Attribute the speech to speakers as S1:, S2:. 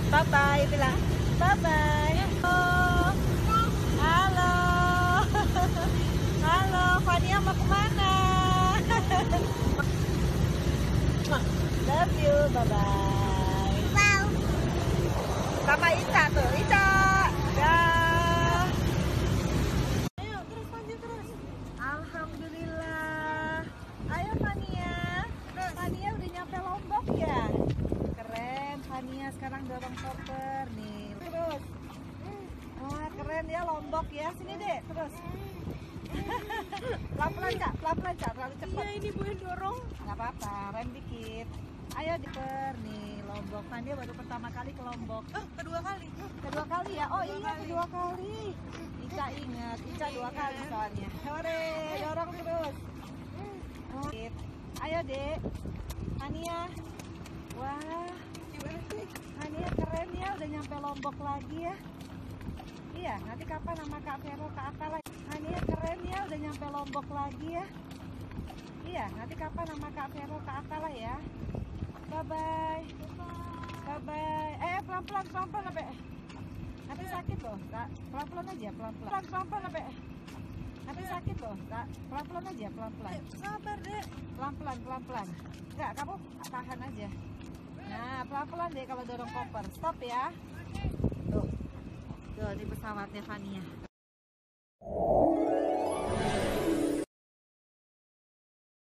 S1: Bye bye, bilang bye bye. Oh, halo. Halo, Fania mau kemana? Love you, bye bye.
S2: Wow.
S1: Sama Ica tuh, Ica. Dah. Ayo terus lanjut terus. Alhamdulillah. Ayo Fania. Fania udah nyampe Lombok ya? Keren, Fania sekarang dorong koper nih. Terus. Wah keren ya Lombok ya. Sini deh, terus. Pelan-pelan Cak, pelan-pelan Cak, terlalu cepat.
S2: Iya ini Bu yang dorong.
S1: Nggak apa-apa, rem dikit. Ayo diper nih Lombok. Fania baru pertama kali ke Lombok.
S2: Kedua kali.
S1: Kedua kali ya? Oh iya kedua kali. Ica ingat, Ica 2 kali soalnya. Hore, dorong terus. Oh, ayo dek, Fania. Wah,
S2: Gimana sih?
S1: Fania keren ya, udah nyampe Lombok lagi ya. Iya, nanti kapan sama Kak Vero, Kak Akala? Fania keren ya, udah nyampe Lombok lagi ya. Iya, nanti kapan sama Kak Vero, Kak Akala ya. Bye bye. Bye bye. Pelan-pelan sampai. Nanti sakit loh, Kak. Pelan-pelan aja, pelan-pelan. Pelan-pelan sampai. Nanti sakit loh, Kak. Pelan-pelan aja, pelan-pelan.
S2: Sabar deh.
S1: Pelan-pelan. Enggak, kamu tahan aja. Nah, pelan-pelan deh kalau dorong koper. Stop ya. Tuh. Tuh, di pesawatnya Fania.